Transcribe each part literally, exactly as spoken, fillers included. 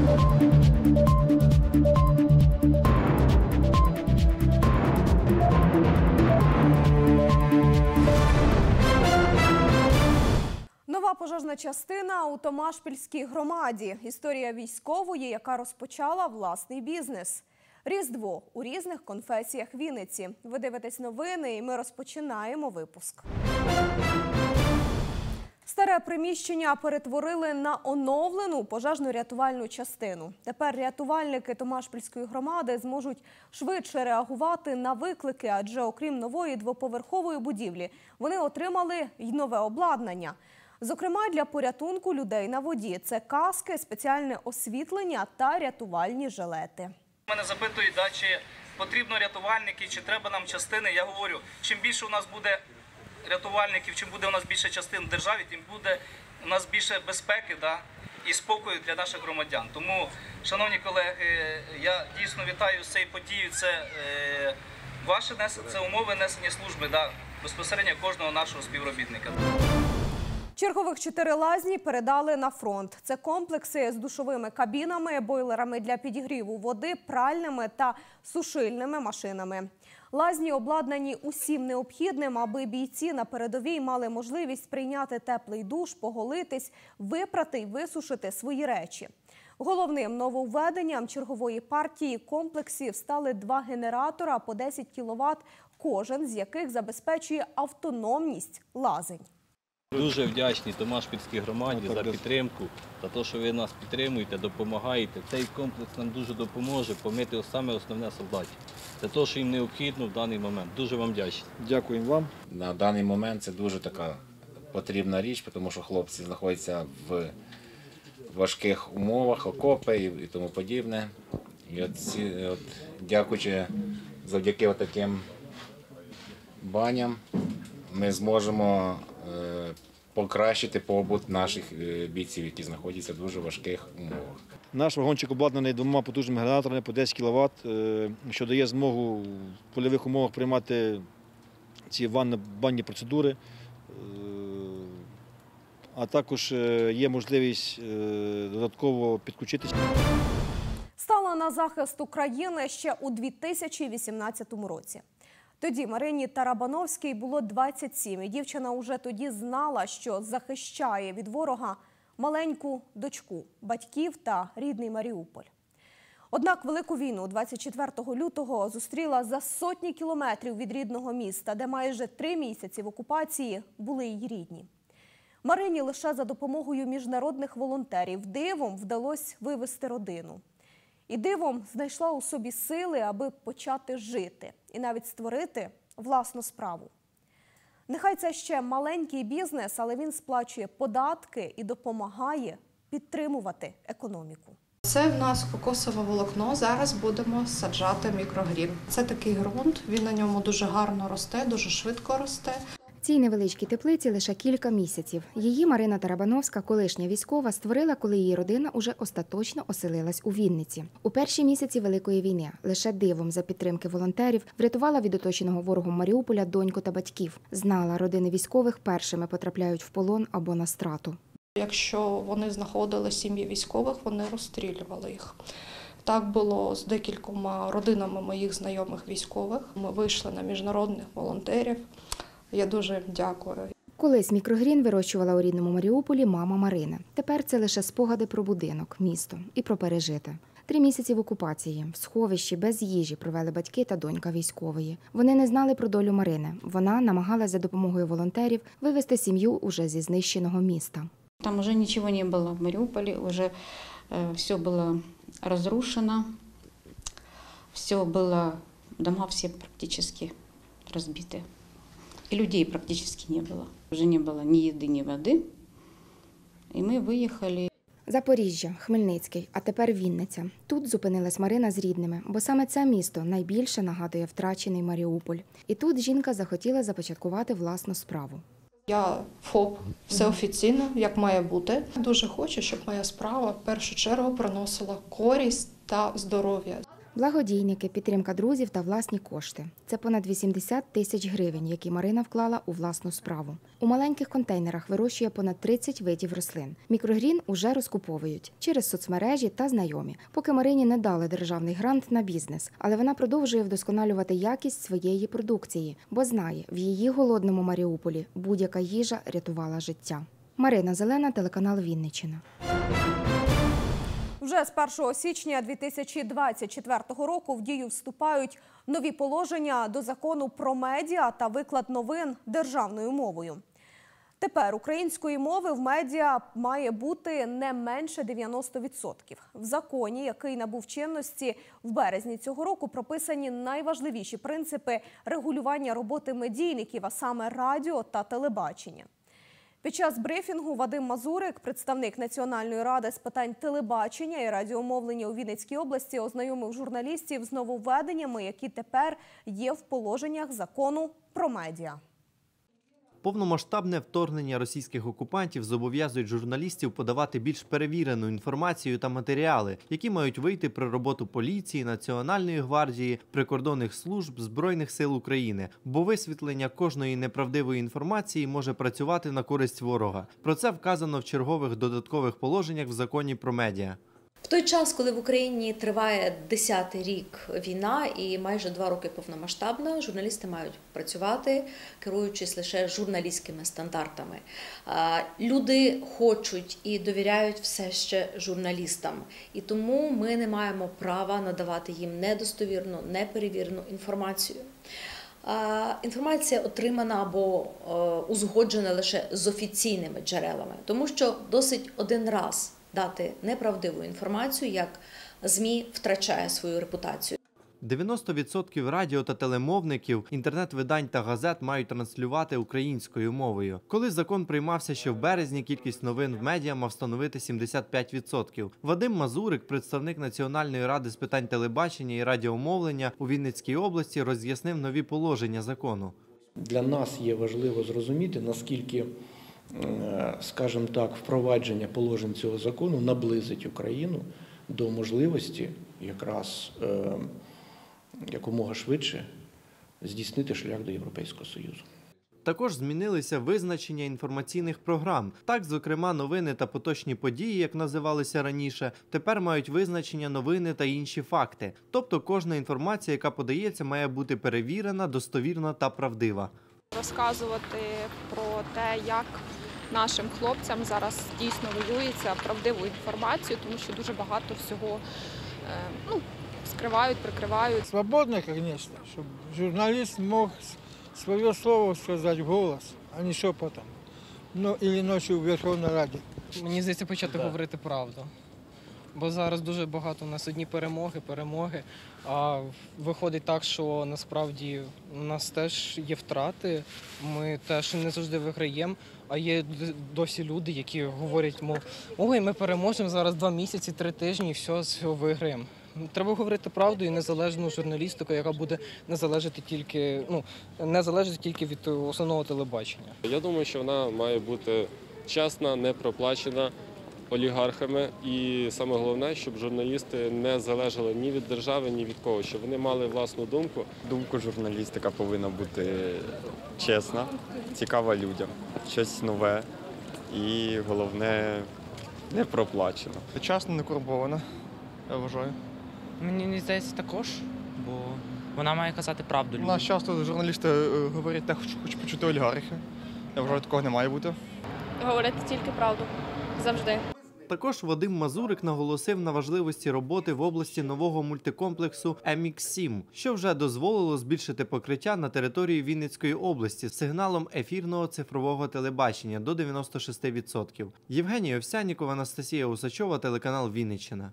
Нова пожежна частина у Томашпільській громаді. Історія військової, яка розпочала власний бізнес. Різдво у різних конфесіях Вінниці. Ви дивитесь новини, і ми розпочинаємо випуск. Старе приміщення перетворили на оновлену пожежно-рятувальну частину. Тепер рятувальники Томашпільської громади зможуть швидше реагувати на виклики, адже окрім нової двоповерхової будівлі, вони отримали й нове обладнання. Зокрема, для порятунку людей на воді – це каски, спеціальне освітлення та рятувальні жилети. Мене запитують, да, чи потрібно рятувальники, чи треба нам частини. Я говорю, чим більше у нас буде рятувальників, чим буде у нас більше частин в державі, тим буде у нас більше безпеки, да, і спокою для наших громадян. Тому, шановні колеги, я дійсно вітаю з цією подією. Це, е, ваше, це умови несення служби, да, безпосередньо кожного нашого співробітника. Чергових чотири лазні передали на фронт. Це комплекси з душовими кабінами, бойлерами для підігріву води, пральними та сушильними машинами. Лазні обладнані усім необхідним, аби бійці на передовій мали можливість прийняти теплий душ, поголитись, випрати й висушити свої речі. Головним нововведенням чергової партії комплексів стали два генератора по десять кіловат, кожен з яких забезпечує автономність лазень. Дуже вдячні Томашпільській громаді за підтримку, за те, що ви нас підтримуєте, допомагаєте. Цей комплекс нам дуже допоможе помити саме основне солдатів. Це те, що їм необхідно в даний момент. Дуже вам вдячні. Дякуємо вам. На даний момент це дуже така потрібна річ, тому що хлопці знаходяться в важких умовах, окопи і тому подібне. І от, от, дякуючи завдяки от таким баням, ми зможемо покращити побут наших бійців, які знаходяться в дуже важких умовах. Наш вагончик обладнаний двома потужними генераторами по десять кіловат, що дає змогу в польових умовах приймати ці банні процедури, а також є можливість додатково підключитися. Стала на захист України ще у дві тисячі вісімнадцятому році. Тоді Марині Тарабановській було двадцять сім, і дівчина уже тоді знала, що захищає від ворога маленьку дочку, батьків та рідний Маріуполь. Однак Велику війну двадцять четвертого лютого зустріла за сотні кілометрів від рідного міста, де майже три місяці в окупації були її рідні. Марині лише за допомогою міжнародних волонтерів дивом вдалося вивезти родину. І дивом знайшла у собі сили, аби почати жити і навіть створити власну справу. Нехай це ще маленький бізнес, але він сплачує податки і допомагає підтримувати економіку. Це в нас кокосове волокно, зараз будемо саджати мікрогрін. Це такий ґрунт, він на ньому дуже гарно росте, дуже швидко росте. Цій невеличкій теплиці лише кілька місяців. Її Марина Тарабановська, колишня військова, створила, коли її родина уже остаточно оселилась у Вінниці. У перші місяці Великої війни лише дивом за підтримки волонтерів врятувала від оточеного ворогом Маріуполя доньку та батьків. Знала, родини військових першими потрапляють в полон або на страту. Якщо вони знаходили сім'ї військових, вони розстрілювали їх. Так було з декількома родинами моїх знайомих військових. Ми вийшли на міжнародних волонтерів. Я дуже дякую. Колись мікрогрін вирощувала у рідному Маріуполі мама Марини. Тепер це лише спогади про будинок, місто і про пережите. Три місяці в окупації, в сховищі, без їжі провели батьки та донька військової. Вони не знали про долю Марини. Вона намагалась за допомогою волонтерів вивезти сім'ю уже зі знищеного міста. Там уже нічого не було в Маріуполі, вже все було розрушено, все було, дома всі практично розбиті. И людей практически не было. Уже не было ни еды, ни воды. И мы виїхали. Запоріжжя, Хмельницький, а тепер Вінниця. Тут зупинилась Марина з рідними, бо саме це місто найбільше нагадує втрачений Маріуполь. І тут жінка захотіла започаткувати власну справу. Я ФОП, все офіційно, як має бути. Дуже хочу, щоб моя справа в першу чергу приносила користь та здоров'я. Благодійники, підтримка друзів та власні кошти. Це понад вісімдесят тисяч гривень, які Марина вклала у власну справу. У маленьких контейнерах вирощує понад тридцять видів рослин. Мікрогрін уже розкуповують через соцмережі та знайомі. Поки Марині не дали державний грант на бізнес, але вона продовжує вдосконалювати якість своєї продукції, бо знає, в її голодному Маріуполі будь-яка їжа рятувала життя. Марина Зелена, телеканал Вінниччина. Вже з першого січня дві тисячі двадцять четвертого року в дію вступають нові положення до закону про медіа та виклад новин державною мовою. Тепер української мови в медіа має бути не менше дев'яноста відсотків. В законі, який набув чинності в березні цього року, прописані найважливіші принципи регулювання роботи медійників, а саме радіо та телебачення. Під час брифінгу Вадим Мазурик, представник Національної ради з питань телебачення і радіомовлення у Вінницькій області, ознайомив журналістів з нововведеннями, які тепер є в положеннях закону про медіа. Повномасштабне вторгнення російських окупантів зобов'язують журналістів подавати більш перевірену інформацію та матеріали, які мають вийти про роботу поліції, Національної гвардії, прикордонних служб Збройних сил України, бо висвітлення кожної неправдивої інформації може працювати на користь ворога. Про це вказано в чергових додаткових положеннях в законі про медіа. В той час, коли в Україні триває десятий рік війна і майже два роки повномасштабна, журналісти мають працювати, керуючись лише журналістськими стандартами. Люди хочуть і довіряють все ще журналістам. І тому ми не маємо права надавати їм недостовірну, неперевірену інформацію. Інформація отримана або узгоджена лише з офіційними джерелами, тому що досить один раз дати неправдиву інформацію, як ЗМІ втрачає свою репутацію. дев'яносто відсотків радіо та телемовників, інтернет-видань та газет мають транслювати українською мовою. Коли закон приймався ще в березні, кількість новин в медіа мав становити сімдесят п'ять відсотків. Вадим Мазурик, представник Національної ради з питань телебачення і радіомовлення у Вінницькій області, роз'яснив нові положення закону. Для нас є важливо зрозуміти, наскільки, скажімо так, впровадження положень цього закону наблизить Україну до можливості якраз е, якомога швидше здійснити шлях до Європейського Союзу. Також змінилися визначення інформаційних програм. Так, зокрема, новини та поточні події, як називалися раніше, тепер мають визначення новини та інші факти. Тобто кожна інформація, яка подається, має бути перевірена, достовірна та правдива. Розказувати про те, як нашим хлопцям зараз дійсно воюється, правдиву інформацію, тому що дуже багато всього ну, скривають, прикривають. Свободно, звісно, щоб журналіст мог своє слово сказати в голос, а не шепотом, ну, або ночі у Верховній Раді. Мені здається, почати да. говорити правду. Бо зараз дуже багато у нас одні перемоги, перемоги, а виходить так, що насправді у нас теж є втрати, ми теж не завжди виграємо, а є досі люди, які говорять, мов, ой, ми переможемо зараз два місяці, три тижні і все, все виграємо. Треба говорити правду і незалежну журналістику, яка буде не залежати тільки, ну, не залежати тільки від основного телебачення. Я думаю, що вона має бути чесна, не проплачена олігархами, і саме головне, щоб журналісти не залежали ні від держави, ні від кого, щоб вони мали власну думку. Думку журналістика повинна бути чесна, цікава людям, щось нове і, головне, не проплачено. Чесно, не корумпована, я вважаю. Мені здається, також, бо вона має казати правду людям. У нас часто журналісти говорять те, що хочуть почути олігархи. Я вважаю, такого не має бути. Говорити тільки правду. Завжди. Також Вадим Мазурик наголосив на важливості роботи в області нового мультикомплексу Ем Ікс сім, що вже дозволило збільшити покриття на території Вінницької області з сигналом ефірного цифрового телебачення до дев'яноста шести відсотків. Євгеній Овсянніков, Анастасія Усачова, телеканал Вінниччина.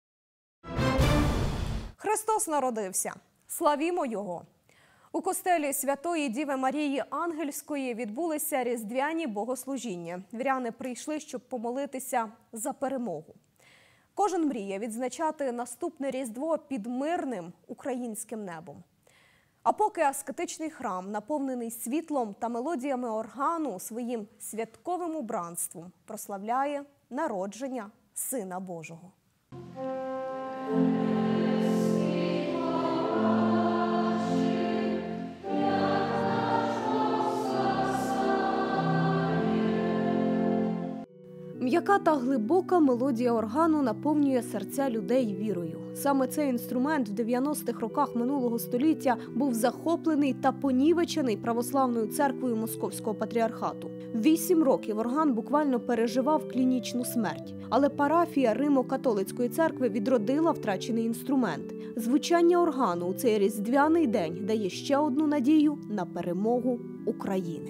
Христос народився. Славімо Його! У костелі Святої Діви Марії Ангельської відбулися різдвяні богослужіння. Віряни прийшли, щоб помолитися за перемогу. Кожен мріє відзначати наступне Різдво під мирним українським небом. А поки аскетичний храм, наповнений світлом та мелодіями органу, своїм святковим убранством прославляє народження Сина Божого. Thank you. М'яка та глибока мелодія органу наповнює серця людей вірою. Саме цей інструмент в дев'яностих роках минулого століття був захоплений та понівечений православною церквою Московського патріархату. Вісім років орган буквально переживав клінічну смерть. Але парафія Римо-католицької церкви відродила втрачений інструмент. Звучання органу у цей різдвяний день дає ще одну надію на перемогу України.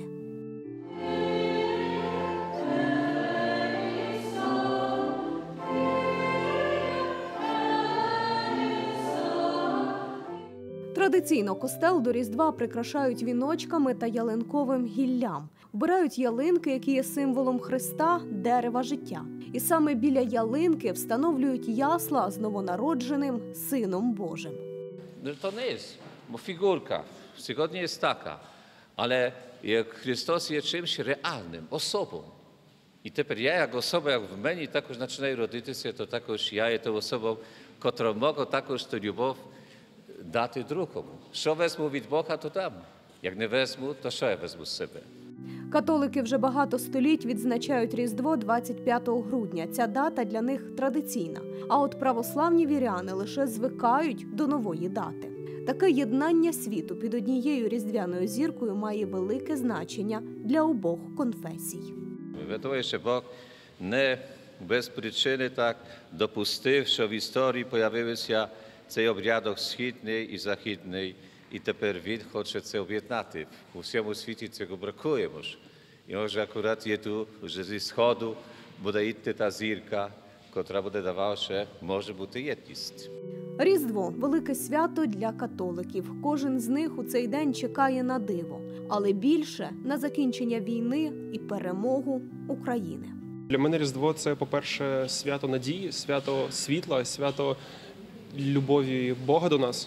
Традиційно костел до Різдва прикрашають віночками та ялинковим гіллям. Вбирають ялинки, які є символом Христа, дерева життя. І саме біля ялинки встановлюють ясла з новонародженим Сином Божим. To nie jest figurka, zgodnie jest taka, ale jak Chrystus jest czymś realnym, osobą. I teraz ja jak osoba, jak w mnie також починаю родитися, то також я є тою особою, котра можу також ту любов дати другому. Що візьму від Бога, то дам. Як не візьму, то що я візьму з себе? Католики вже багато століть відзначають Різдво двадцять п'ятого грудня. Ця дата для них традиційна. А от православні віряни лише звикають до нової дати. Таке єднання світу під однією різдвяною зіркою має велике значення для обох конфесій. Врятує, що Бог не без причини так допустив, що в історії з'явився цей обрядок східний і західний. І тепер він хоче це об'єднати. У всьому світі цього бракує. Може. І може акурат є тут, вже зі сходу буде йти та зірка, котра буде давати, що може бути єдність. Різдво – велике свято для католиків. Кожен з них у цей день чекає на диво. Але більше – на закінчення війни і перемогу України. Для мене Різдво – це, по-перше, свято надії, свято світла, свято любові Бога до нас.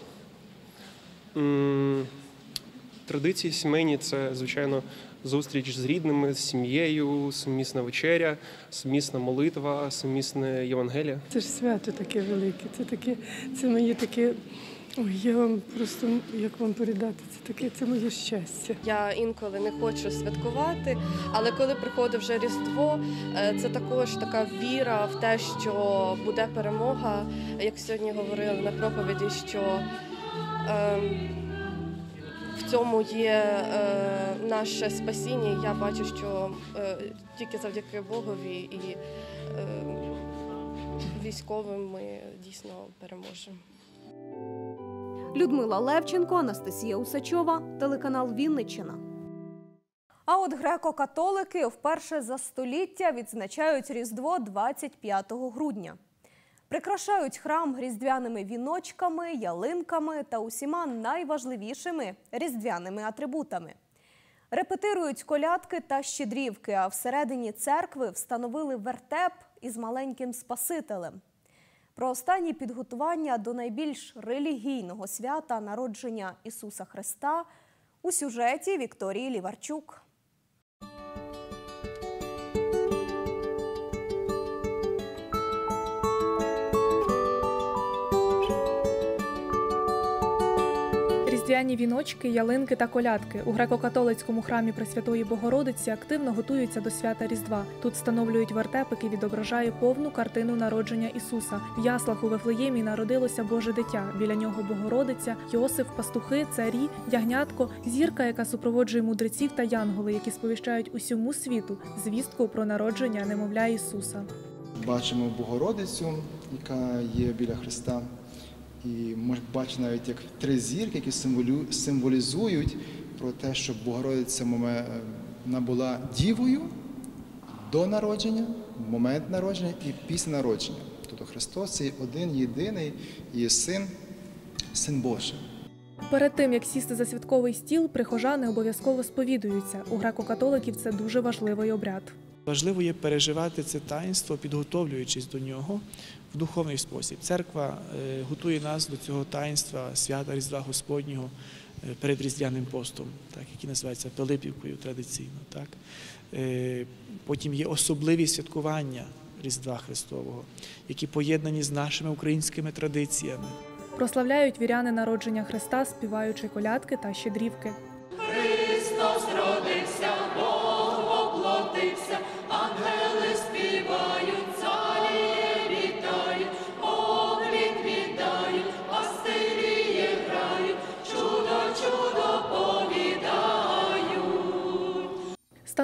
Традиції сімейні – це, звичайно, зустріч з рідними, з сім'єю, сумісна вечеря, сумісна молитва, сумісне Євангеліє. Це ж свято таке велике, це таке, це моє таке, ой, я вам просто, як вам передати, це таке, це моє щастя. Я інколи не хочу святкувати, але коли приходить вже Різдво, це також така віра в те, що буде перемога, як сьогодні говорили на проповіді, що в цьому є наше спасіння. Я бачу, що тільки завдяки Богові і військовим ми дійсно переможемо. Людмила Левченко, Анастасія Усачова, телеканал Вінниччина. А от греко-католики вперше за століття відзначають Різдво двадцять п'ятого грудня. Прикрашають храм різдвяними віночками, ялинками та усіма найважливішими різдвяними атрибутами. Репетирують колядки та щедрівки, а всередині церкви встановили вертеп із маленьким Спасителем. Про останні підготування до найбільш релігійного свята народження Ісуса Христа у сюжеті Вікторії Ліварчук. Різдвяні віночки, ялинки та колядки. У греко-католицькому храмі Пресвятої Богородиці активно готуються до свята Різдва. Тут встановлюють вертеп, який відображає повну картину народження Ісуса. В яслах у Вифлеємі народилося Боже дитя. Біля нього Богородиця, Йосиф, пастухи, царі, ягнятко, зірка, яка супроводжує мудреців та янголи, які сповіщають усьому світу звістку про народження немовля Ісуса. Бачимо Богородицю, яка є біля Христа. І можна бачити навіть як три зірки, які символізують про те, що Богородиця вона була дівою до народження, в момент народження і після народження. Тобто Христос – це один, єдиний, є Син, Син Божий. Перед тим, як сісти за святковий стіл, прихожани обов'язково сповідуються. У греко-католиків це дуже важливий обряд. Важливо є переживати це таїнство, підготовлюючись до нього в духовний спосіб. Церква готує нас до цього таїнства свята Різдва Господнього перед Різдвяним постом, так, який називається Пилипівкою традиційно. Так. Потім є особливі святкування Різдва Христового, які поєднані з нашими українськими традиціями. Прославляють віряни народження Христа, співаючи колядки та щедрівки. Христос родився, Бог воплотився, ангели співають.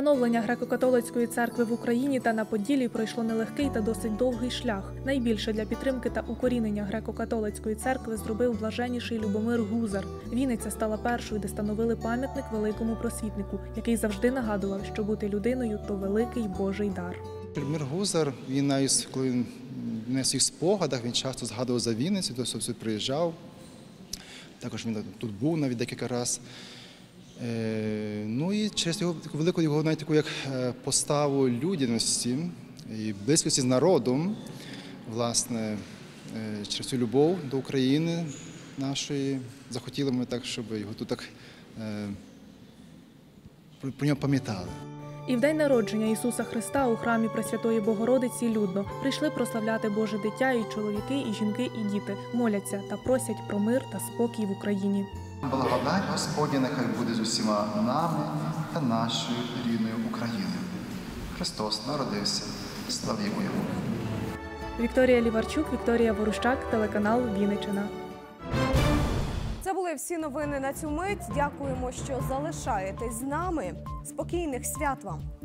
Становлення греко-католицької церкви в Україні та на Поділлі пройшло нелегкий та досить довгий шлях. Найбільше для підтримки та укорінення греко-католицької церкви зробив блаженніший Любомир Гузар. Вінниця стала першою, де становили пам'ятник великому просвітнику, який завжди нагадував, що бути людиною – то великий Божий дар. Любомир Гузар, він навіть, коли він на своїх спогадах, він часто згадував за Вінницю, то сюди приїжджав. Також він тут був навіть декілька разів. Ну і через його таку велику його навіть таку як поставу людяності і близькості з народом, власне, через цю любов до України нашої, захотіли ми так, щоб його тут так про нього пам'ятали. І в день народження Ісуса Христа у храмі Пресвятої Богородиці людно прийшли прославляти Боже дитя і чоловіки, і жінки, і діти, моляться та просять про мир та спокій в Україні. Благодать Господня нехай буде з усіма нами та нашою рідною Україною. Христос народився. Славімо Його. Вікторія Ліварчук, Вікторія Ворущак, телеканал Вінниччина. Це були всі новини на цю мить. Дякуємо, що залишаєтесь з нами. Спокійних свят вам!